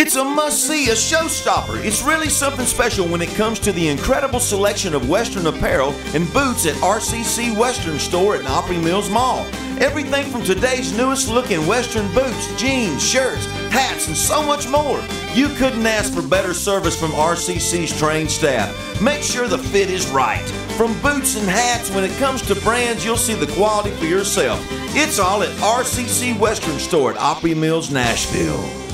It's a must-see, a showstopper. It's really something special when it comes to the incredible selection of Western apparel and boots at RCC Western Store at Opry Mills Mall. Everything from today's newest looking Western boots, jeans, shirts, hats, and so much more. You couldn't ask for better service from RCC's trained staff. Make sure the fit is right. From boots and hats, when it comes to brands, you'll see the quality for yourself. It's all at RCC Western Store at Opry Mills, Nashville.